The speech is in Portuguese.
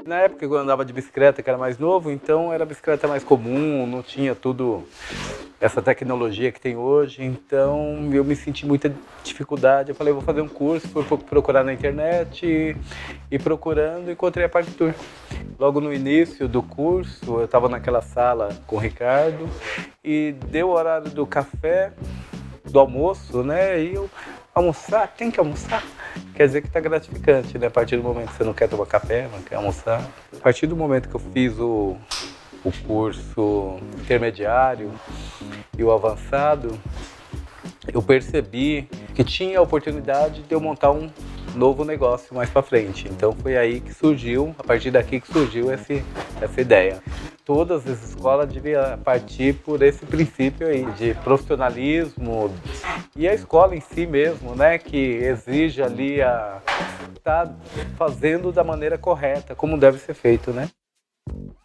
Na época eu andava de bicicleta, que era mais novo, então era a bicicleta mais comum, não tinha tudo essa tecnologia que tem hoje, então eu me senti muita dificuldade. Eu falei, vou fazer um curso, fui procurar na internet e procurando encontrei a Partitur. Logo no início do curso, eu estava naquela sala com o Ricardo e deu o horário do café, do almoço, né? E eu almoçar, tem que almoçar. Quer dizer que está gratificante, né? A partir do momento que você não quer tomar café, não quer almoçar. A partir do momento que eu fiz o curso intermediário e o avançado, eu percebi que tinha a oportunidade de eu montar um novo negócio mais para frente. Então foi aí que surgiu, a partir daqui que surgiu essa ideia. Todas as escolas deviam partir por esse princípio aí de profissionalismo e a escola em si mesmo, né, que exige ali tá fazendo da maneira correta, como deve ser feito, né?